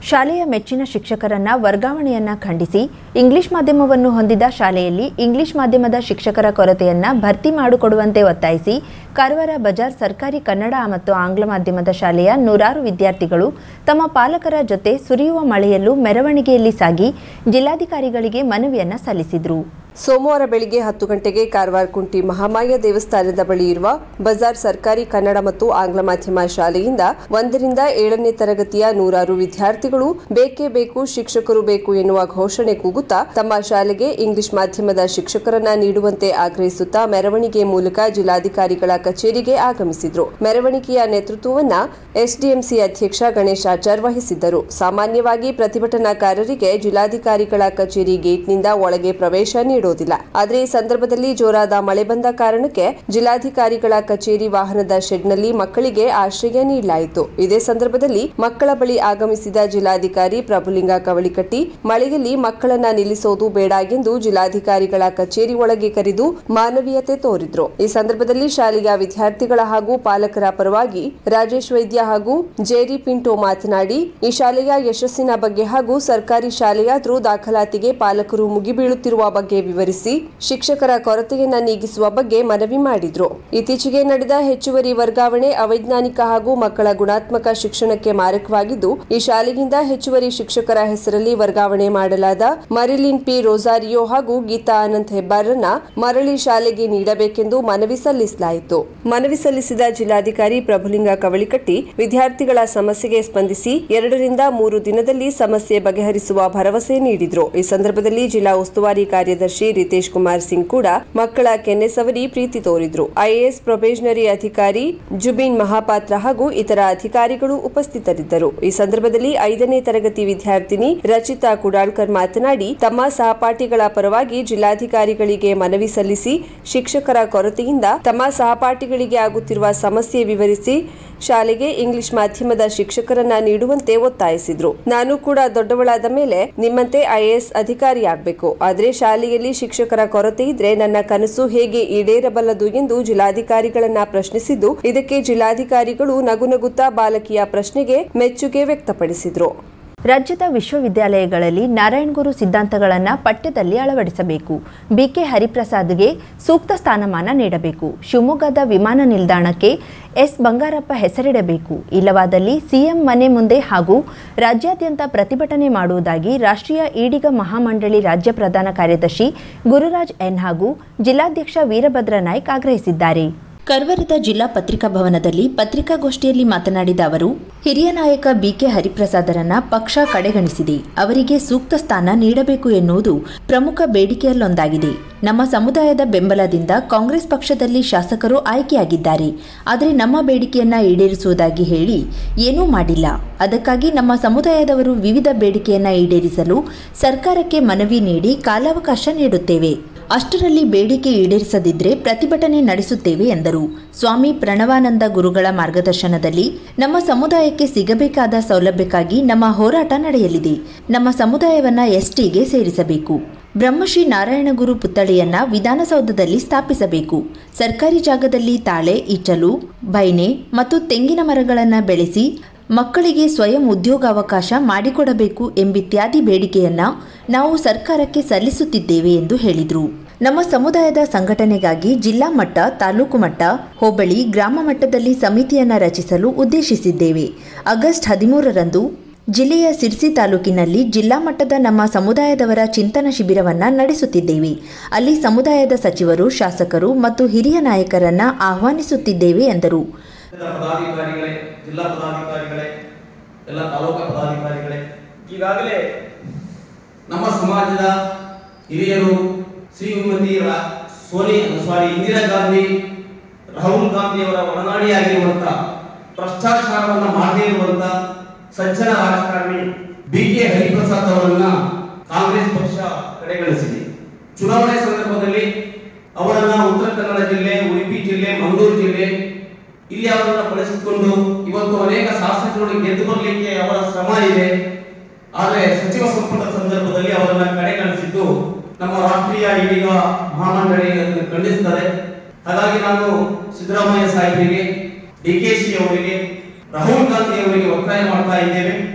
ಶಾಲೆಯ ಮೆಚ್ಚಿನ ಶಿಕ್ಷಕರನ್ನ ವರ್ಗಾವಣೆಯನ್ನ ಖಂಡಿಸಿ ಇಂಗ್ಲಿಷ್ ಮಾಧ್ಯಮವನ್ನು ಹೊಂದಿದ ಶಾಲೆಯಲ್ಲಿ ಇಂಗ್ಲಿಷ್ ಮಾಧ್ಯಮದ ಶಿಕ್ಷಕರ ಕೊರತೆಯನ್ನ ಭರ್ತಿ ಮಾಡಿಕೊಡುವಂತೆ ಒತ್ತಾಯಿಸಿ ಕಾರವಾರ ಬಜಾರ್ ಸರ್ಕಾರಿ ಕನ್ನಡ ಮತ್ತು ಆಂಗ್ಲ ಮಾಧ್ಯಮದ ಶಾಲೆಯ ನೂರಾರು ವಿದ್ಯಾರ್ಥಿಗಳು ತಮ್ಮ ಪಾಲಕರ ಜೊತೆ ಸುರಿಯುವ ಮಳೆಯಲ್ಲೂ ಮೆರವಣಿಗೆಯಲ್ಲಿ ಸಾಗಿ ಜಿಲ್ಲಾಧಿಕಾರಿಗಳಿಗೆ ಮನವಿಯನ್ನ ಸಲ್ಲಿಸಿದರು. ಸೋಮವಾರ ಬೆಳಿಗ್ಗೆ 10 ಗಂಟೆಗೆ ಕಾರವಾರ ಕುಂಟಿ ಮಹಾಮಾಯ ದೇವಸ್ಥಾನದ ಬಳಿ ಇರುವ ಬಜಾರ್ ಸರ್ಕಾರಿ ಕನ್ನಡ ಮತ್ತು ಆಂಗ್ಲ ಮಾಧ್ಯಮ ಶಾಲೆಯಿಂದ 1 ರಿಂದ 7ನೇ ತರಗತಿಯ ನೂರಾರು ವಿದ್ಯಾರ್ಥಿಗಳು ಬೇಕೇ ಬೇಕು ಶಿಕ್ಷಕರು ಬೇಕು ಎನ್ನುವ ಘೋಷಣೆ ಕೂಗುತ್ತಾ ತಮ್ಮ ಶಾಲೆಗೆ ಇಂಗ್ಲಿಷ್ ಮಾಧ್ಯಮದ ಶಿಕ್ಷಕರನ್ನ ನೀಡುವಂತೆ ಆಗ್ರಹಿಸುತ್ತಾ ಮೆರವಣಿಗೆ ಮೂಲಕ ಜಿಲ್ಲಾಧಿಕಾರಿಗಳ ಕಚೇರಿಗೆ ಆಗಮಿಸಿದರು. ಮೆರವಣಿಗೆಯ ನೇತೃತ್ವವನ್ನು ಎಸ್ಡಿಎಂಸಿ ಅಧ್ಯಕ್ಷ ಗಣೇಶ್ ಆಚಾರ್ ವಹಿಸಿದ್ದರು. ಸಾಮಾನ್ಯವಾಗಿ ಪ್ರತಿಭಟನಾಕಾರರಿಗೆ ಜಿಲ್ಲಾಧಿಕಾರಿಗಳ ಕಚೇರಿ ಗೇಟ್ನಿಂದ ಒಳಗೆ ಪ್ರವೇಶ ನೀಡುವುದಿಲ್ಲ. ಆದರೆ ಈ ಸಂದರ್ಭದಲ್ಲಿ ಜೋರಾದ ಮಳೆ ಬಂದ ಕಾರಣಕ್ಕೆ ಜಿಲ್ಲಾಧಿಕಾರಿಗಳ ಕಚೇರಿ ವಾಹನದ ಶೆಡ್ನಲ್ಲಿ ಮಕ್ಕಳಿಗೆ ಆಶ್ರಯ ನೀಡಲಾಯಿತು. ಇದೇ ಸಂದರ್ಭದಲ್ಲಿ ಮಕ್ಕಳ ಬಳಿ ಆಗಮಿಸಿದ ಜಿಲ್ಲಾಧಿಕಾರಿ ಪ್ರಭುಲಿಂಗ ಕವಳಿಕಟ್ಟಿ ಮಳೆಯಲ್ಲಿ ಮಕ್ಕಳನ್ನ ನಿಲ್ಲಿಸುವುದು ಬೇಡ ಎಂದು ಜಿಲ್ಲಾಧಿಕಾರಿಗಳ ಕಚೇರಿ ಒಳಗೆ ಕರೆದು ಮಾನವೀಯತೆ ತೋರಿದ್ರು. ಈ ಸಂದರ್ಭದಲ್ಲಿ ಶಾಲೆಯ ವಿದ್ಯಾರ್ಥಿಗಳ ಹಾಗೂ ಪಾಲಕರ ಪರವಾಗಿ ರಾಜೇಶ್ ವೈದ್ಯ ಹಾಗೂ ಜೇರಿ ಪಿಂಟೋ ಮಾತನಾಡಿ ಈ ಶಾಲೆಯ ಯಶಸ್ಸಿನ ಬಗ್ಗೆ ಹಾಗೂ ಸರ್ಕಾರಿ ಶಾಲೆಯಾದರೂ ದಾಖಲಾತಿಗೆ ಪಾಲಕರು ಮುಗಿಬೀಳುತ್ತಿರುವ ಬಗ್ಗೆ ವಿವರಿಸಿ ಶಿಕ್ಷಕರ ಕೊರತೆಯನ್ನ ನೀಗಿಸುವ ಬಗ್ಗೆ ಮನವಿ ಮಾಡಿದ್ರು. ಇತ್ತೀಚೆಗೆ ನಡೆದ ಹೆಚ್ಚುವರಿ ವರ್ಗಾವಣೆ ಅವೈಜ್ಞಾನಿಕ ಹಾಗೂ ಮಕ್ಕಳ ಗುಣಾತ್ಮಕ ಶಿಕ್ಷಣಕ್ಕೆ ಮಾರಕವಾಗಿದ್ದು ಈ ಶಾಲೆಯಿಂದ ಹೆಚ್ಚುವರಿ ಶಿಕ್ಷಕರ ಹೆಸರಲ್ಲಿ ವರ್ಗಾವಣೆ ಮಾಡಲಾದ ಮರಿಲಿನ್ ಪಿ ರೋಸಾರಿಯೋ ಹಾಗೂ ಗೀತಾ ಅನಂತ್ ಹೆಬ್ಬಾರನ್ನ ಮರಳಿ ಶಾಲೆಗೆ ನೀಡಬೇಕೆಂದು ಮನವಿ ಸಲ್ಲಿಸಲಾಯಿತು. ಮನವಿ ಸಲ್ಲಿಸಿದ ಜಿಲ್ಲಾಧಿಕಾರಿ ಪ್ರಭುಲಿಂಗ ಕವಳಿಕಟ್ಟಿ ವಿದ್ಯಾರ್ಥಿಗಳ ಸಮಸ್ಯೆಗೆ ಸ್ಪಂದಿಸಿ 2 ರಿಂದ 3 ದಿನದಲ್ಲಿ ಸಮಸ್ಯೆ ಬಗೆಹರಿಸುವ ಭರವಸೆ ನೀಡಿದ್ರು. ಈ ಸಂದರ್ಭದಲ್ಲಿ ಜಿಲ್ಲಾ ಉಸ್ತುವಾರಿ ಕಾರ್ಯದರ್ಶಿ ರಿತೇಶ್ ಕುಮಾರ್ ಸಿಂಗ್ ಕೂಡ ಮಕ್ಕಳ ಕೆನ್ನೆ ಸವರಿ ಪ್ರೀತಿ ತೋರಿದ್ರು. ಐಎಎಸ್ ಪ್ರೊಬೇಷನರಿ ಅಧಿಕಾರಿ ಜುಬಿನ್ ಮಹಾಪಾತ್ರ ಹಾಗೂ ಇತರ ಅಧಿಕಾರಿಗಳು ಉಪಸ್ಥಿತರಿದ್ದರು. ಈ ಸಂದರ್ಭದಲ್ಲಿ 5ನೇ ತರಗತಿ ವಿದ್ಯಾರ್ಥಿನಿ ರಚಿತಾ ಕುಡಾಳ್ಕರ್ ಮಾತನಾಡಿ ತಮ್ಮ ಸಹಪಾಠಿಗಳ ಪರವಾಗಿ ಜಿಲ್ಲಾಧಿಕಾರಿಗಳಿಗೆ ಮನವಿ ಸಲ್ಲಿಸಿ ಶಿಕ್ಷಕರ ಕೊರತೆಯಿಂದ ತಮ್ಮ ಸಹಪಾಠಿಗಳಿಗೆ ಆಗುತ್ತಿರುವ ಸಮಸ್ಯೆ ವಿವರಿಸಿ ಶಾಲೆಗೆ ಇಂಗ್ಲಿಷ್ ಮಾಧ್ಯಮದ ಶಿಕ್ಷಕರನ್ನ ನೀಡುವಂತೆ ಒತ್ತಾಯಿಸಿದ್ರು. ನಾನು ಕೂಡ ದೊಡ್ಡವಳಾದ ಮೇಲೆ ನಿಮ್ಮಂತೆ ಐಎಎಸ್ ಅಧಿಕಾರಿಯಾಗಬೇಕು. ಆದರೆ ಶಾಲೆಯಲ್ಲಿ ಶಿಕ್ಷಕರ ಕೊರತೆ ಇದ್ರೆ ನನ್ನ ಕನಸು ಹೇಗೆ ಈಡೇರಬಲ್ಲದು ಎಂದು ಜಿಲ್ಲಾಧಿಕಾರಿಗಳನ್ನ ಪ್ರಶ್ನಿಸಿದ್ದು ಇದಕ್ಕೆ ಜಿಲ್ಲಾಧಿಕಾರಿಗಳು ನಗುನಗುತ್ತಾ ಬಾಲಕಿಯ ಪ್ರಶ್ನೆಗೆ ಮೆಚ್ಚುಗೆ ವ್ಯಕ್ತಪಡಿಸಿದ್ರು. ರಾಜ್ಯದ ವಿಶ್ವವಿದ್ಯಾಲಯಗಳಲ್ಲಿ ನಾರಾಯಣಗುರು ಸಿದ್ಧಾಂತಗಳನ್ನು ಪಠ್ಯದಲ್ಲಿ ಅಳವಡಿಸಬೇಕು. ಬಿಕೆ ಹರಿಪ್ರಸಾದ್ಗೆ ಸೂಕ್ತ ಸ್ಥಾನಮಾನ ನೀಡಬೇಕು. ಶಿವಮೊಗ್ಗದ ವಿಮಾನ ನಿಲ್ದಾಣಕ್ಕೆ ಎಸ್ ಬಂಗಾರಪ್ಪ ಹೆಸರಿಡಬೇಕು. ಇಲ್ಲವಾದಲ್ಲಿ ಸಿಎಂ ಮನೆ ಮುಂದೆ ಹಾಗೂ ರಾಜ್ಯಾದ್ಯಂತ ಪ್ರತಿಭಟನೆ ಮಾಡುವುದಾಗಿ ರಾಷ್ಟ್ರೀಯ ಈಡಿಗ ಮಹಾಮಂಡಳಿ ರಾಜ್ಯ ಪ್ರಧಾನ ಕಾರ್ಯದರ್ಶಿ ಗುರುರಾಜ್ ಎನ್ ಹಾಗೂ ಜಿಲ್ಲಾಧ್ಯಕ್ಷ ವೀರಭದ್ರ ನಾಯ್ಕ್ ಆಗ್ರಹಿಸಿದ್ದಾರೆ. ಕಾರವಾರದ ಜಿಲ್ಲಾ ಪತ್ರಿಕಾ ಭವನದಲ್ಲಿ ಪತ್ರಿಕಾಗೋಷ್ಠಿಯಲ್ಲಿ ಮಾತನಾಡಿದ ಅವರು, ಹಿರಿಯ ನಾಯಕ ಬಿಕೆ ಹರಿಪ್ರಸಾದರನ್ನ ಪಕ್ಷ ಕಡೆಗಣಿಸಿದೆ. ಅವರಿಗೆ ಸೂಕ್ತ ಸ್ಥಾನ ನೀಡಬೇಕು ಎನ್ನುವುದು ಪ್ರಮುಖ ಬೇಡಿಕೆಯಲ್ಲೊಂದಾಗಿದೆ. ನಮ್ಮ ಸಮುದಾಯದ ಬೆಂಬಲದಿಂದ ಕಾಂಗ್ರೆಸ್ ಪಕ್ಷದಲ್ಲಿ ಶಾಸಕರು ಆಯ್ಕೆಯಾಗಿದ್ದಾರೆ. ಆದರೆ ನಮ್ಮ ಬೇಡಿಕೆಯನ್ನ ಈಡೇರಿಸುವುದಾಗಿ ಹೇಳಿ ಏನೂ ಮಾಡಿಲ್ಲ. ಅದಕ್ಕಾಗಿ ನಮ್ಮ ಸಮುದಾಯದವರು ವಿವಿಧ ಬೇಡಿಕೆಯನ್ನ ಈಡೇರಿಸಲು ಸರ್ಕಾರಕ್ಕೆ ಮನವಿ ನೀಡಿ ಕಾಲಾವಕಾಶ ನೀಡುತ್ತೇವೆ. ಅಷ್ಟರಲ್ಲಿ ಬೇಡಿಕೆ ಈಡೇರಿಸದಿದ್ರೆ ಪ್ರತಿಭಟನೆ ನಡೆಸುತ್ತೇವೆ ಎಂದರು. ಸ್ವಾಮಿ ಪ್ರಣವಾನಂದ ಗುರುಗಳ ಮಾರ್ಗದರ್ಶನದಲ್ಲಿ ನಮ್ಮ ಸಮುದಾಯಕ್ಕೆ ಸಿಗಬೇಕಾದ ಸೌಲಭ್ಯಕ್ಕಾಗಿ ನಮ್ಮ ಹೋರಾಟ ನಡೆಯಲಿದೆ. ನಮ್ಮ ಸಮುದಾಯವನ್ನ ಎಸ್ಟಿಗೆ ಸೇರಿಸಬೇಕು. ಬ್ರಹ್ಮಶ್ರೀ ನಾರಾಯಣಗುರು ಪುತ್ಥಳಿಯನ್ನ ವಿಧಾನಸೌಧದಲ್ಲಿ ಸ್ಥಾಪಿಸಬೇಕು. ಸರ್ಕಾರಿ ಜಾಗದಲ್ಲಿ ತಾಳೆ, ಇಚ್ಚಲು, ಬೈನೆ ಮತ್ತು ತೆಂಗಿನ ಮರಗಳನ್ನು ಬೆಳೆಸಿ ಮಕ್ಕಳಿಗೆ ಸ್ವಯಂ ಉದ್ಯೋಗಾವಕಾಶ ಮಾಡಿಕೊಡಬೇಕು ಎಂಬಿತ್ಯಾದಿ ಬೇಡಿಕೆಯನ್ನ ನಾವು ಸರ್ಕಾರಕ್ಕೆ ಸಲ್ಲಿಸುತ್ತಿದ್ದೇವೆ ಎಂದು ಹೇಳಿದರು. ನಮ್ಮ ಸಮುದಾಯದ ಸಂಘಟನೆಗಾಗಿ ಜಿಲ್ಲಾ ಮಟ್ಟ, ತಾಲೂಕು ಮಟ್ಟ, ಹೋಬಳಿ, ಗ್ರಾಮ ಮಟ್ಟದಲ್ಲಿ ಸಮಿತಿಯನ್ನು ರಚಿಸಲು ಉದ್ದೇಶಿಸಿದ್ದೇವೆ. ಆಗಸ್ಟ್ 13ರಂದು ಜಿಲ್ಲೆಯ ಸಿರ್ಸಿ ತಾಲೂಕಿನಲ್ಲಿ ಜಿಲ್ಲಾ ಮಟ್ಟದ ನಮ್ಮ ಸಮುದಾಯದವರ ಚಿಂತನ ಶಿಬಿರವನ್ನು ನಡೆಸುತ್ತಿದ್ದೇವೆ. ಅಲ್ಲಿ ಸಮುದಾಯದ ಸಚಿವರು, ಶಾಸಕರು ಮತ್ತು ಹಿರಿಯ ನಾಯಕರನ್ನ ಆಹ್ವಾನಿಸುತ್ತಿದ್ದೇವೆ ಎಂದರು. ಜಿಲ್ಲಾ ಪದಾಧಿಕಾರಿಗಳೇ, ಎಲ್ಲ ತಾಲೂಕಾ ಪದಾಧಿಕಾರಿಗಳೇ, ಈಗಾಗಲೇ ನಮ್ಮ ಸಮಾಜದ ಹಿರಿಯರು ಶ್ರೀಮತಿ ಇಂದಿರಾ ಗಾಂಧಿ, ರಾಹುಲ್ ಗಾಂಧಿಯವರ ಒಡನಾಡಿಯಾಗಿರುವಂತ ಭ್ರಷ್ಟಾಚಾರವನ್ನು ಮಾಡದೇ ಇರುವಂತ ಸಜ್ಜನ ರಾಜಕಾರಣಿ ಬಿಕೆ ಹರಿಪ್ರಸಾದ್ ಅವರನ್ನ ಕಾಂಗ್ರೆಸ್ ಪಕ್ಷ ಕಡೆಗಣಿಸಿದೆ. ಚುನಾವಣೆ ಸಂದರ್ಭದಲ್ಲಿ ಅವರನ್ನ ಉತ್ತರ ಕನ್ನಡ ಜಿಲ್ಲೆ, ಉಡುಪಿ ಜಿಲ್ಲೆ, ಮಂಗಳೂರು ಜಿಲ್ಲೆ ಇಲ್ಲಿ ಅವರನ್ನ ಬಳಸಿಕೊಂಡು ಇವತ್ತು ಅನೇಕ ಶಾಸಕರು ಗೆದ್ದು ಬರಲಿಕ್ಕೆ ಅವರ ಶ್ರಮ ಇದೆ. ಆದರೆ ಸಚಿವ ಸಂಪುಟ ಸಂದರ್ಭದಲ್ಲಿ ಅವರನ್ನ ಕಡೆಗಣಿಸಿದ್ದು ನಮ್ಮ ರಾಷ್ಟ್ರೀಯ ಈಡಿಗ ಮಹಾಮಂಡಳಿ ಖಂಡಿಸುತ್ತದೆ. ಹಾಗಾಗಿ ನಾನು ಸಿದ್ದರಾಮಯ್ಯ ಸಾಹೇಬರಿಗೆ, ಡಿಕೆಶಿ ಅವರಿಗೆ, ರಾಹುಲ್ ಗಾಂಧಿ ಅವರಿಗೆ ಒತ್ತಾಯ ಮಾಡ್ತಾ ಇದ್ದೇವೆ.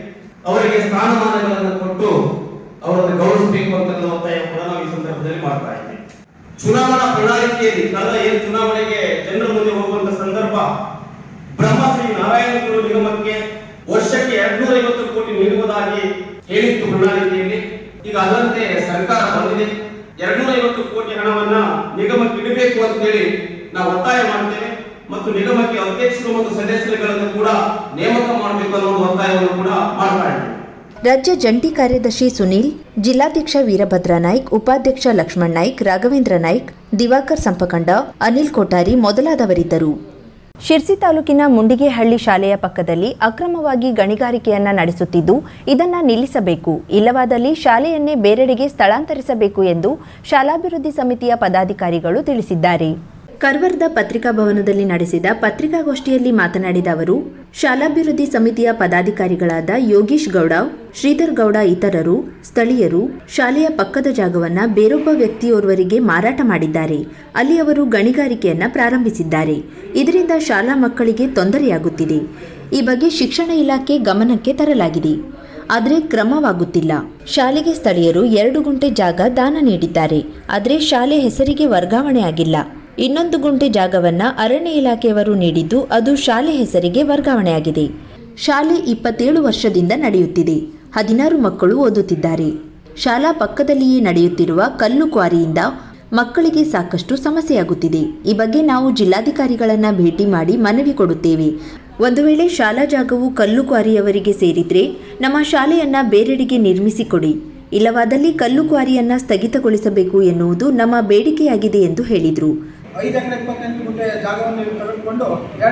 ಅವರಿಗೆ ಸ್ಥಾನಮಾನಗಳನ್ನು ಕೊಟ್ಟು ಅವರನ್ನು ಗೌರವಿಸಬೇಕು ಅಂತ ಒತ್ತಾಯ ಕೂಡ ನಾವು ಈ ಸಂದರ್ಭದಲ್ಲಿ ಮಾಡ್ತಾ ಇದ್ದೇವೆ. ಚುನಾವಣಾ ಪ್ರಣಾಳಿಕೆಯಲ್ಲಿ ಕಳೆದ ಏನು ಚುನಾವಣೆಗೆ ಜನರ ಮುಂದೆ ಹೋಗುವಂತ ಸಂದರ್ಭ ಬ್ರಹ್ಮಶ್ರೀ ನಾರಾಯಣಗುರು ನಿಗಮಕ್ಕೆ ವರ್ಷಕ್ಕೆ 250 ಕೋಟಿ ನೀಡುವುದಾಗಿ ಹೇಳಿತ್ತು ಪ್ರಣಾಳಿಕೆಯಲ್ಲಿ. ಈಗ ಅದರಂತೆ ಸರ್ಕಾರ ಬಂದಿದೆ. 250 ಕೋಟಿ ಹಣವನ್ನ ನಿಗಮಕ್ಕೆ ಇಡಬೇಕು ಅಂತ ಹೇಳಿ ನಾವು ಒತ್ತಾಯ ಮಾಡ್ತೇವೆ ಮತ್ತು ನಿಗಮಕ್ಕೆ ಅಧ್ಯಕ್ಷರು ಮತ್ತು ಸದಸ್ಯರುಗಳನ್ನು ಕೂಡ ನೇಮಕ ಮಾಡಬೇಕು ಅನ್ನೋ ಒತ್ತಾಯವನ್ನು ಕೂಡ ಮಾಡ್ತಾ ಇದ್ದೇವೆ. ರಾಜ್ಯ ಜಂಟಿ ಕಾರ್ಯದರ್ಶಿ ಸುನೀಲ್, ಜಿಲ್ಲಾಧ್ಯಕ್ಷ ವೀರಭದ್ರ ನಾಯ್ಕ್, ಉಪಾಧ್ಯಕ್ಷ ಲಕ್ಷ್ಮಣ್ ನಾಯ್ಕ್, ರಾಘವೇಂದ್ರ ನಾಯ್ಕ್, ದಿವಾಕರ್ ಸಂಪಕಂಡ, ಅನಿಲ್ ಕೋಟಾರಿ ಮೊದಲಾದವರಿದ್ದರು. ಶಿರ್ಸಿ ತಾಲೂಕಿನ ಮುಂಡಿಗೆಹಳ್ಳಿ ಶಾಲೆಯ ಪಕ್ಕದಲ್ಲಿ ಅಕ್ರಮವಾಗಿ ಗಣಿಗಾರಿಕೆಯನ್ನ ನಡೆಸುತ್ತಿದ್ದು ಇದನ್ನು ನಿಲ್ಲಿಸಬೇಕು, ಇಲ್ಲವಾದಲ್ಲಿ ಶಾಲೆಯನ್ನೇ ಬೇರೆಡೆಗೆ ಸ್ಥಳಾಂತರಿಸಬೇಕು ಎಂದು ಶಾಲಾಭಿವೃದ್ಧಿ ಸಮಿತಿಯ ಪದಾಧಿಕಾರಿಗಳು ತಿಳಿಸಿದ್ದಾರೆ. ಕರ್ವರ್ದ ಪತ್ರಿಕಾ ಭವನದಲ್ಲಿ ನಡೆಸಿದ ಪತ್ರಿಕಾಗೋಷ್ಠಿಯಲ್ಲಿ ಮಾತನಾಡಿದ ಅವರು, ಶಾಲಾಭಿವೃದ್ಧಿ ಸಮಿತಿಯ ಪದಾಧಿಕಾರಿಗಳಾದ ಯೋಗೀಶ್ ಗೌಡ, ಶ್ರೀಧರ್ ಗೌಡ ಇತರರು ಸ್ಥಳೀಯರು ಶಾಲೆಯ ಪಕ್ಕದ ಜಾಗವನ್ನು ಬೇರೊಬ್ಬ ವ್ಯಕ್ತಿಯೋರ್ವರಿಗೆ ಮಾರಾಟ ಮಾಡಿದ್ದಾರೆ. ಅಲ್ಲಿ ಅವರು ಗಣಿಗಾರಿಕೆಯನ್ನ ಪ್ರಾರಂಭಿಸಿದ್ದಾರೆ. ಇದರಿಂದ ಶಾಲಾ ಮಕ್ಕಳಿಗೆ ತೊಂದರೆಯಾಗುತ್ತಿದೆ. ಈ ಬಗ್ಗೆ ಶಿಕ್ಷಣ ಇಲಾಖೆ ಗಮನಕ್ಕೆ ತರಲಾಗಿದೆ. ಆದರೆ ಕ್ರಮವಾಗುತ್ತಿಲ್ಲ. ಶಾಲೆಗೆ ಸ್ಥಳೀಯರು 2 ಗುಂಟೆ ಜಾಗ ದಾನ ನೀಡಿದ್ದಾರೆ. ಆದರೆ ಶಾಲೆ ಹೆಸರಿಗೆ ವರ್ಗಾವಣೆ ಆಗಿಲ್ಲ. 1 ಗುಂಟೆ ಜಾಗವನ್ನು ಅರಣ್ಯ ಇಲಾಖೆಯವರು ನೀಡಿದ್ದು ಅದು ಶಾಲೆ ಹೆಸರಿಗೆ ವರ್ಗಾವಣೆಯಾಗಿದೆ. ಶಾಲೆ 27 ವರ್ಷದಿಂದ ನಡೆಯುತ್ತಿದೆ. 16 ಮಕ್ಕಳು ಓದುತ್ತಿದ್ದಾರೆ. ಶಾಲಾ ಪಕ್ಕದಲ್ಲಿಯೇ ನಡೆಯುತ್ತಿರುವ ಕಲ್ಲು ಕ್ವಾರಿಯಿಂದ ಮಕ್ಕಳಿಗೆ ಸಾಕಷ್ಟು ಸಮಸ್ಯೆಯಾಗುತ್ತಿದೆ. ಈ ಬಗ್ಗೆ ನಾವು ಜಿಲ್ಲಾಧಿಕಾರಿಗಳನ್ನು ಭೇಟಿ ಮಾಡಿ ಮನವಿ ಕೊಡುತ್ತೇವೆ. ಒಂದು ವೇಳೆ ಶಾಲಾ ಜಾಗವು ಕಲ್ಲು ಕ್ವಾರಿಯವರಿಗೆ ಸೇರಿದ್ರೆ ನಮ್ಮ ಶಾಲೆಯನ್ನ ಬೇರೆಡೆಗೆ ನಿರ್ಮಿಸಿಕೊಡಿ, ಇಲ್ಲವಾದಲ್ಲಿ ಕಲ್ಲು ಕ್ವಾರಿಯನ್ನ ಸ್ಥಗಿತಗೊಳಿಸಬೇಕು ಎನ್ನುವುದು ನಮ್ಮ ಬೇಡಿಕೆಯಾಗಿದೆ ಎಂದು ಹೇಳಿದರು. 5 ಎಕರೆ 28 ಗುಂಟೆ ಜಾಗವನ್ನು ತೆಗೆದುಕೊಂಡು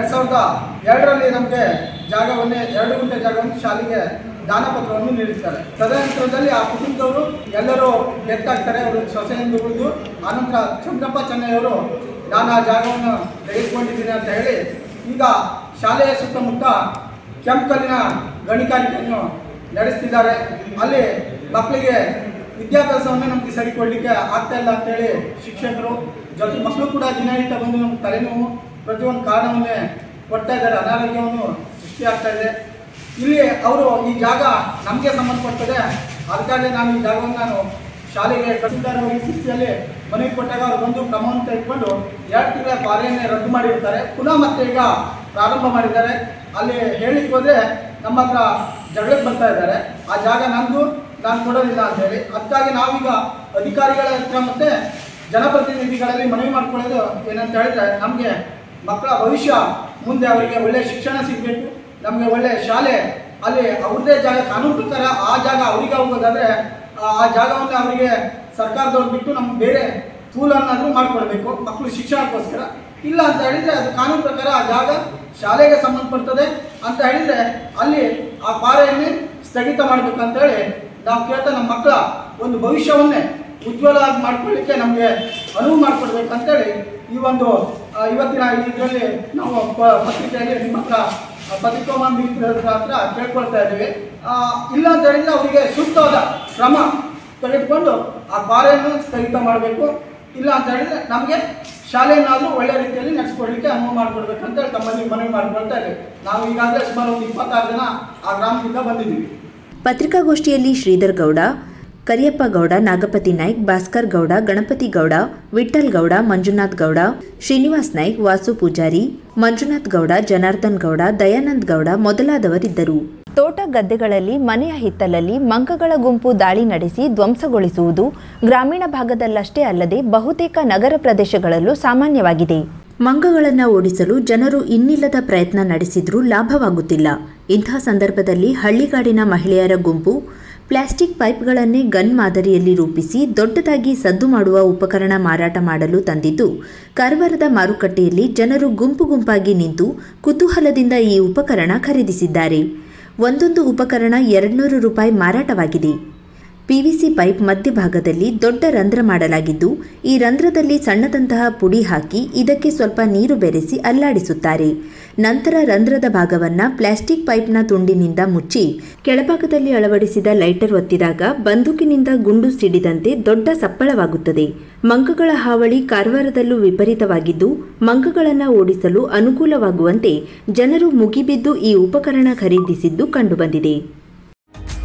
2002ರಲ್ಲಿ ನಮಗೆ ಜಾಗವನ್ನೇ 2 ಗುಂಟೆ ಜಾಗವನ್ನು ಶಾಲೆಗೆ ದಾನಪತ್ರವನ್ನು ನೀಡುತ್ತಾರೆ. ತದನಂತರದಲ್ಲಿ ಆ ಕುಟುಂಬದವರು ಎಲ್ಲರೂ ಡೆತ್ತಾಗ್ತಾರೆ. ಅವರು ಸೊಸೆಯಿಂದ ಉಳಿದು ಆನಂತರ ಚಂದ್ರಪ್ಪ ಚೆನ್ನೈಯವರು ನಾನು ಆ ಜಾಗವನ್ನು ತೆಗೆದುಕೊಂಡಿದ್ದೀನಿ ಅಂತ ಹೇಳಿ ಈಗ ಶಾಲೆಯ ಸುತ್ತಮುತ್ತ ಕೆಂಪುಕಲ್ಲಿನ ಗಣಿಗಾರಿಕೆಯನ್ನು ನಡೆಸ್ತಿದ್ದಾರೆ. ಅಲ್ಲಿ ಮಕ್ಕಳಿಗೆ ವಿದ್ಯಾಭ್ಯಾಸವನ್ನು ನಮಗೆ ಸರಿಕೊಡ್ಲಿಕ್ಕೆ ಆಗ್ತಾ ಇಲ್ಲ ಅಂತೇಳಿ ಶಿಕ್ಷಕರು ಜೊತೆ ಮಕ್ಕಳು ಕೂಡ ದಿನನಿತ್ಯ ಬಂದು ನಮ್ಗೆ ತಲೆನೋವು ಪ್ರತಿಯೊಂದು ಕಾರಣವನ್ನೇ ಕೊಡ್ತಾ ಇದ್ದಾರೆ. ಅನಾರೋಗ್ಯವನ್ನು ಸೃಷ್ಟಿಯಾಗ್ತಾ ಇದೆ. ಇಲ್ಲಿ ಅವರು ಈ ಜಾಗ ನಮಗೆ ಸಂಬಂಧಪಡ್ತದೆ, ಅದಕ್ಕಾಗಿ ನಾನು ಈ ಜಾಗವನ್ನು ನಾನು ಶಾಲೆಗೆ ತಹಸೀಲ್ದಾರ್ ಅವರಿಗೆ ಶಿಸ್ತಿಯಲ್ಲಿ ಮನವಿ ಕೊಟ್ಟಾಗ ಅವರು ಬಂದು ಕ್ರಮವನ್ನು ತೆಗೆದುಕೊಂಡು 2 ತಿಂಗಳ ಕಾರ್ಯನ್ನೇ ರದ್ದು ಮಾಡಿರ್ತಾರೆ. ಪುನಃ ಮತ್ತೆ ಈಗ ಪ್ರಾರಂಭ ಮಾಡಿದ್ದಾರೆ. ಅಲ್ಲಿ ಹೇಳಿಕ್ಕೆ ಹೋದರೆ ನಮ್ಮ ಹತ್ರ ಜಗಳಕ್ಕೆ ಬರ್ತಾ ಇದ್ದಾರೆ. ಆ ಜಾಗ ನಂದು, ನಾನು ಕೊಡೋದಿಲ್ಲ ಅಂತ ಹೇಳಿ. ಅದಕ್ಕಾಗಿ ನಾವೀಗ ಅಧಿಕಾರಿಗಳ ಹತ್ರ ಮತ್ತು ಜನಪ್ರತಿನಿಧಿಗಳಲ್ಲಿ ಮನವಿ ಮಾಡ್ಕೊಳ್ಳೋದು ಏನಂತ ಹೇಳಿದ್ರೆ, ನಮಗೆ ಮಕ್ಕಳ ಭವಿಷ್ಯ ಮುಂದೆ ಅವರಿಗೆ ಒಳ್ಳೆಯ ಶಿಕ್ಷಣ ಸಿಗಬೇಕು, ನಮಗೆ ಒಳ್ಳೆಯ ಶಾಲೆ ಅಲ್ಲಿ ಅವ್ರದ್ದೇ ಜಾಗ ಕಾನೂನು ಪ್ರಕಾರ ಆ ಜಾಗ ಅವರಿಗೆ ಹೋಗೋದಾದರೆ ಆ ಜಾಗವನ್ನು ಅವರಿಗೆ ಸರ್ಕಾರದವ್ರು ಬಿಟ್ಟು ನಮ್ಗೆ ಬೇರೆ ಟೂಲನ್ನಾದರೂ ಮಾಡಿಕೊಡ್ಬೇಕು ಮಕ್ಕಳು ಶಿಕ್ಷಣಕ್ಕೋಸ್ಕರ. ಇಲ್ಲ ಅಂತ ಹೇಳಿದರೆ ಅದು ಕಾನೂನು ಪ್ರಕಾರ ಆ ಜಾಗ ಶಾಲೆಗೆ ಸಂಬಂಧಪಡ್ತದೆ ಅಂತ ಹೇಳಿದರೆ ಅಲ್ಲಿ ಆ ಪಾರೆಯನ್ನೇ ಸ್ಥಗಿತ ಮಾಡಬೇಕಂತೇಳಿ ನಾವು ಕೇಳ್ತಾ ನಮ್ಮ ಮಕ್ಕಳ ಒಂದು ಭವಿಷ್ಯವನ್ನೇ ಉಜ್ವಲವಾಗಿ ಮಾಡ್ಕೊಳ್ಳಿಕ್ಕೆ ನಮಗೆ ಅನುವು ಮಾಡಿಕೊಡ್ಬೇಕಂತೇಳಿ ಈ ಒಂದು ಇವತ್ತಿನ ಇದರಲ್ಲಿ ನಾವು ಪತ್ರಿಕೆಯಲ್ಲಿ ನಿಮ್ಮ ಹತ್ರ ಪತ್ರಿಕೋಮ ಹತ್ರ ಕೇಳ್ಕೊಳ್ತಾ ಇದ್ದೀವಿ. ಇಲ್ಲ ಅಂತ ಹೇಳಿದರೆ ಅವರಿಗೆ ಸೂಕ್ತವಾದ ಕ್ರಮ ತೆಗೆದುಕೊಂಡು ಆ ಕಾರ್ಯವನ್ನು ಸ್ಥಗಿತ ಮಾಡಬೇಕು. ಇಲ್ಲ ಅಂತ ಹೇಳಿದರೆ ನಮಗೆ ಶಾಲೆಯನ್ನಾದರೂ ಒಳ್ಳೆಯ ರೀತಿಯಲ್ಲಿ ನಡೆಸ್ಕೊಡ್ಲಿಕ್ಕೆ ಅನುವು ಮಾಡಿಕೊಡ್ಬೇಕಂತೇಳಿ ತಮ್ಮಲ್ಲಿ ಮನವಿ ಮಾಡಿಕೊಳ್ತಾ ಇದ್ದೀವಿ. ನಾವು ಈಗಾಗಲೇ ಸುಮಾರು ಒಂದು 26 ಜನ ಆ ಗ್ರಾಮದಿಂದ ಬಂದಿದ್ದೀವಿ. ಪತ್ರಿಕಾಗೋಷ್ಠಿಯಲ್ಲಿ ಶ್ರೀಧರ್ ಗೌಡ, ಕರಿಯಪ್ಪ ಗೌಡ, ನಾಗಪತಿ ನಾಯ್ಕ್, ಭಾಸ್ಕರ್ ಗೌಡ, ಗಣಪತಿ ಗೌಡ, ವಿಠಲ್ ಗೌಡ, ಮಂಜುನಾಥ್ ಗೌಡ, ಶ್ರೀನಿವಾಸ್ ನಾಯ್ಕ್, ವಾಸು ಪೂಜಾರಿ, ಮಂಜುನಾಥ್ ಗೌಡ, ಜನಾರ್ದನ್ ಗೌಡ, ದಯಾನಂದ್ ಗೌಡ ಮೊದಲಾದವರಿದ್ದರು. ತೋಟ ಗದ್ದೆಗಳಲ್ಲಿ ಮನೆಯ ಹಿತ್ತಲಲ್ಲಿ ಮಂಗಗಳ ಗುಂಪು ದಾಳಿ ನಡೆಸಿ ಧ್ವಂಸಗೊಳಿಸುವುದು ಗ್ರಾಮೀಣ ಭಾಗದಲ್ಲಷ್ಟೇ ಅಲ್ಲದೆ ಬಹುತೇಕ ನಗರ ಪ್ರದೇಶಗಳಲ್ಲೂ ಸಾಮಾನ್ಯವಾಗಿದೆ. ಮಂಗಗಳನ್ನು ಓಡಿಸಲು ಜನರು ಇನ್ನಿಲ್ಲದ ಪ್ರಯತ್ನ ನಡೆಸಿದ್ರೂ ಲಾಭವಾಗುತ್ತಿಲ್ಲ. ಇಂಥ ಸಂದರ್ಭದಲ್ಲಿ ಹಳ್ಳಿಗಾಡಿನ ಮಹಿಳೆಯರ ಗುಂಪು ಪ್ಲಾಸ್ಟಿಕ್ ಪೈಪ್ಗಳನ್ನೇ ಗನ್ ಮಾದರಿಯಲ್ಲಿ ರೂಪಿಸಿ ದೊಡ್ಡದಾಗಿ ಸದ್ದು ಮಾಡುವ ಉಪಕರಣ ಮಾರಾಟ ಮಾಡಲು ತಂದಿದ್ದು, ಕಾರವಾರದ ಮಾರುಕಟ್ಟೆಯಲ್ಲಿ ಜನರು ಗುಂಪು ಗುಂಪಾಗಿ ನಿಂತು ಕುತೂಹಲದಿಂದ ಈ ಉಪಕರಣ ಖರೀದಿಸಿದ್ದಾರೆ. ಒಂದೊಂದು ಉಪಕರಣ 200 ರೂಪಾಯಿ ಮಾರಾಟವಾಗಿದೆ. ಪಿವಿಸಿ ಪೈಪ್ ಮಧ್ಯಭಾಗದಲ್ಲಿ ದೊಡ್ಡ ರಂಧ್ರ ಮಾಡಲಾಗಿದ್ದು, ಈ ರಂಧ್ರದಲ್ಲಿ ಸಣ್ಣದಂತಹ ಪುಡಿ ಹಾಕಿ ಇದಕ್ಕೆ ಸ್ವಲ್ಪ ನೀರು ಬೆರೆಸಿ ಅಲ್ಲಾಡಿಸುತ್ತಾರೆ. ನಂತರ ರಂಧ್ರದ ಭಾಗವನ್ನು ಪ್ಲಾಸ್ಟಿಕ್ ಪೈಪ್ನ ತುಂಡಿನಿಂದ ಮುಚ್ಚಿ ಕೆಳಭಾಗದಲ್ಲಿ ಅಳವಡಿಸಿದ ಲೈಟರ್ ಒತ್ತಿದಾಗ ಬಂದೂಕಿನಿಂದ ಗುಂಡು ಸಿಡಿದಂತೆ ದೊಡ್ಡ ಸಪ್ಪಳವಾಗುತ್ತದೆ. ಮಂಗಗಳ ಹಾವಳಿ ಕಾರವಾರದಲ್ಲೂ ವಿಪರೀತವಾಗಿದ್ದು, ಮಂಗಗಳನ್ನು ಓಡಿಸಲು ಅನುಕೂಲವಾಗುವಂತೆ ಜನರು ಮುಗಿಬಿದ್ದು ಈ ಉಪಕರಣ ಖರೀದಿಸಿದ್ದು ಕಂಡುಬಂದಿದೆ.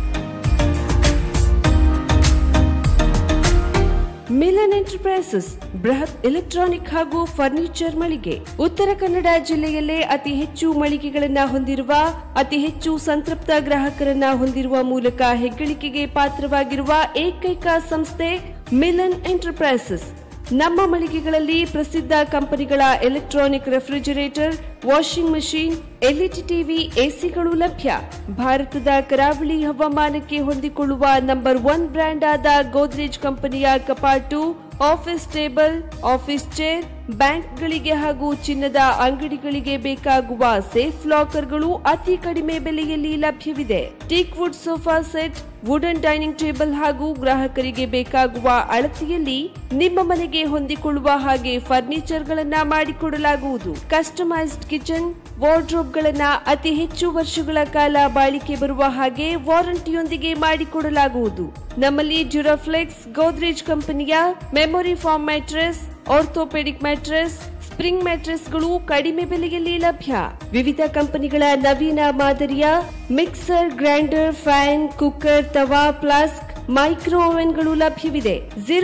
ಎಂಟರ್ಪ್ರೈಸಸ್ ಬೃಹತ್ ಎಲೆಕ್ಟ್ರಾನಿಕ್ ಹಾಗೂ ಫರ್ನಿಚರ್ ಮಳಿಗೆ. ಉತ್ತರ ಕನ್ನಡ ಜಿಲ್ಲೆಯಲ್ಲೇ ಅತಿ ಹೆಚ್ಚು ಮಳಿಗೆಗಳನ್ನ ಹೊಂದಿರುವ, ಅತಿ ಹೆಚ್ಚು ಸಂತೃಪ್ತ ಗ್ರಾಹಕರನ್ನ ಹೊಂದಿರುವ ಮೂಲಕ ಹೆಗ್ಗಳಿಕೆಗೆ ಪಾತ್ರವಾಗಿರುವ ಏಕೈಕ ಸಂಸ್ಥೆ ಮಿಲನ್ ಎಂಟರ್ಪ್ರೈಸಸ್. ನಮ್ಮ ಮಳಿಗೆಗಳಲ್ಲಿ ಪ್ರಸಿದ್ಧ ಕಂಪನಿಗಳ electronic refrigerator, washing machine, LED TV, ಎಸಿಗಳು ಲಭ್ಯ. ಭಾರತದ ಕರಾವಳಿ ಹವಾಮಾನಕ್ಕೆ ಹೊಂದಿಕೊಳ್ಳುವ ನಂಬರ್ 1 ಬ್ರ್ಯಾಂಡ್ ಆದ ಗೋದ್ರೇಜ್ ಕಂಪನಿಯ ಕಪಾಟು, ಆಫೀಸ್ ಟೇಬಲ್, ಆಫೀಸ್ ಚೇರ್, ಬ್ಯಾಂಕ್ಗಳಿಗೆ ಹಾಗೂ ಚಿನ್ನದ ಅಂಗಡಿಗಳಿಗೆ ಬೇಕಾಗುವ ಸೇಫ್ ಲಾಕರ್ಗಳು ಅತಿ ಕಡಿಮೆ ಬೆಲೆಯಲ್ಲಿ ಲಭ್ಯವಿದೆ. Teak wood sofa set, wooden dining table ಹಾಗೂ ಗ್ರಾಹಕರಿಗೆ ಬೇಕಾಗುವ ಅಳತೆಯಲ್ಲಿ ನಿಮ್ಮ ಮನೆಗೆ ಹೊಂದಿಕೊಳ್ಳುವ ಹಾಗೆ ಫರ್ನಿಚರ್ ಗಳನ್ನ ಮಾಡಿಕೊಡಲಾಗುವುದು. ಕಸ್ಟಮೈಸ್ಡ್ ಕಿಚನ್, ವಾರ್ಡ್ರೋಬ್ ಗಳನ್ನ ಅತಿ ಹೆಚ್ಚು ವರ್ಷಗಳ ಕಾಲ ಬಾಳಿಕೆ ಬರುವ ಹಾಗೆ ವಾರಂಟಿಯೊಂದಿಗೆ ಮಾಡಿಕೊಡಲಾಗುವುದು. ನಮ್ಮಲ್ಲಿ ಡ್ಯೂರಾಫ್ಲೆಕ್ಸ್, ಗೋದ್ರೇಜ್ ಕಂಪನಿಯ memory foam mattress, orthopaedic mattress, spring ಮ್ಯಾಟ್ರೆಸ್ಗಳು ಕಡಿಮೆ ಬೆಲೆಯಲ್ಲಿ ಲಭ್ಯ. ವಿವಿಧ ಕಂಪನಿಗಳ ನವೀನ ಮಾದರಿಯ ಮಿಕ್ಸರ್, ಗ್ರೈಂಡರ್, ಫ್ಯಾನ್, ಕುಕ್ಕರ್, ತವಾ, ಫ್ಲಾಸ್ಕ್, ಮೈಕ್ರೋ ಓವೆನ್ಗಳು ಲಭ್ಯವಿದೆ.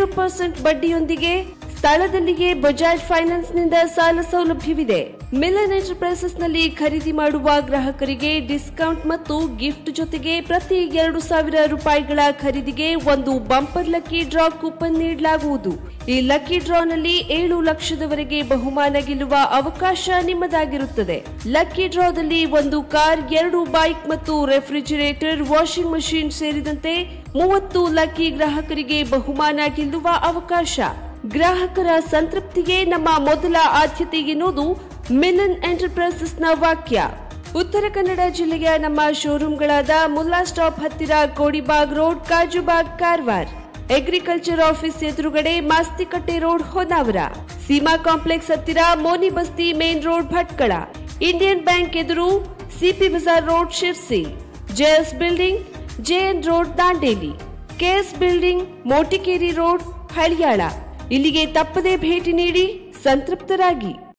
0% ಬಡ್ಡಿಯೊಂದಿಗೆ ಸ್ಥಳದಲ್ಲಿಯೇ ಬಜಾಜ್ ಫೈನಾನ್ಸ್ ನಿಂದ ಸಾಲ ಸೌಲಭ್ಯವಿದೆ. ಮಿಲನ್ ಎಂಟರ್ಪ್ರೈಸಸ್ ನಲ್ಲಿ ಖರೀದಿ ಮಾಡುವ ಗ್ರಾಹಕರಿಗೆ ಡಿಸ್ಕೌಂಟ್ ಮತ್ತು ಗಿಫ್ಟ್ ಜೊತೆಗೆ ಪ್ರತಿ 2,000 ರೂಪಾಯಿಗಳ ಖರೀದಿಗೆ ಒಂದು ಬಂಪರ್ ಲಕ್ಕಿ ಡ್ರಾ ಕೂಪನ್ ನೀಡಲಾಗುವುದು. ಈ ಲಕ್ಕಿ ಡ್ರಾನಲ್ಲಿ 7 ಲಕ್ಷದವರೆಗೆ ಬಹುಮಾನ ಗೆಲ್ಲುವ ಅವಕಾಶ ನಿಮ್ಮದಾಗಿರುತ್ತದೆ. ಲಕ್ಕಿ ಡ್ರಾದಲ್ಲಿ 1 ಕಾರ್, 2 ಬೈಕ್ ಮತ್ತು ರೆಫ್ರಿಜರೇಟರ್, ವಾಷಿಂಗ್ ಮಷೀನ್ ಸೇರಿದಂತೆ 30 ಲಕ್ಕಿ ಗ್ರಾಹಕರಿಗೆ ಬಹುಮಾನ ಗೆಲ್ಲುವ ಅವಕಾಶ. ಗ್ರಾಹಕರ ಸಂತೃಪ್ತಿಗೆ ನಮ್ಮ ಮೊದಲ ಆದ್ಯತೆ ಎನ್ನುವುದು ಮಿಲನ್ ಎಂಟರ್ಪ್ರೈಸಸ್ನ ವಾಕ್ಯ. ಉತ್ತರ ಕನ್ನಡ ಜಿಲ್ಲೆಯ ನಮ್ಮ ಶೋರೂಮ್ಗಳಾದ ಮುಲ್ಲಾ ಸ್ಟಾಪ್ ಹತ್ತಿರ Kodibag road, Kajubag, Karwar. Agriculture office ಎದುರುಗಡೆ ಮಾಸ್ತಿಕಟ್ಟೆ ರೋಡ್, ಹೊನ್ನಾವರ. ಸೀಮಾ ಕಾಂಪ್ಲೆಕ್ಸ್ ಹತ್ತಿರ Moni Basti main road, Bhatkal. Indian bank ಎದುರು CP Bazar road, Sirsi. JS building, JN road, Dandeli. KS building, Motikeri road, Haliyal. ಇಲ್ಲಿಗೆ ತಪ್ಪದೇ ಭೇಟಿ ನೀಡಿ ಸಂತೃಪ್ತರಾಗಿ.